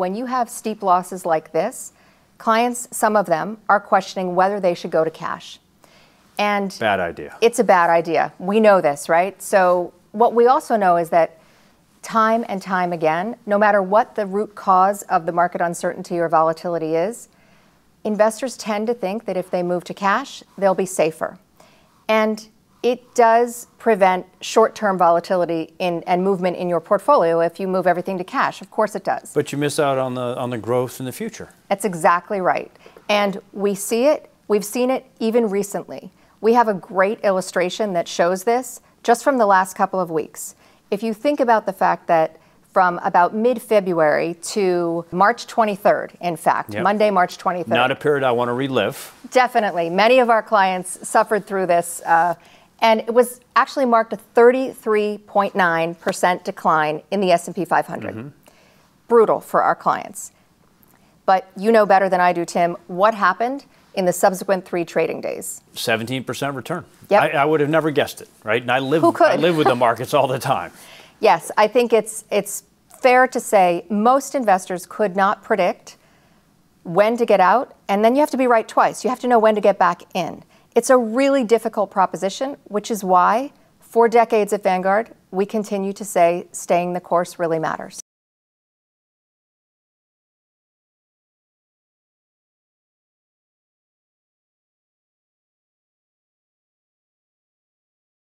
When you have steep losses like this, clients, some of them, are questioning whether they should go to cash. And bad idea. It's a bad idea. We know this, right? So what we also know is that time and time again, no matter what the root cause of the market uncertainty or volatility is, investors tend to think that if they move to cash, they'll be safer. And it does prevent short-term volatility and movement in your portfolio if you move everything to cash. Of course it does. But you miss out on the growth in the future. That's exactly right. And we see it. We've seen it even recently. We have a great illustration that shows this just from the last couple of weeks. If you think about the fact that from about mid-February to March 23rd, in fact, Yep. Monday, March 23rd. Not a period I want to relive. Definitely. Many of our clients suffered through this, and it was actually marked a 33.9% decline in the S&P 500. Mm-hmm. Brutal for our clients. But you know better than I do, Tim, what happened in the subsequent 3 trading days? 17% return. Yep. I would have never guessed it, right? And I live with the markets all the time. Yes, I think it's fair to say most investors could not predict when to get out, and then you have to be right twice. You have to know when to get back in. It's a really difficult proposition, which is why, for decades at Vanguard, we continue to say staying the course really matters.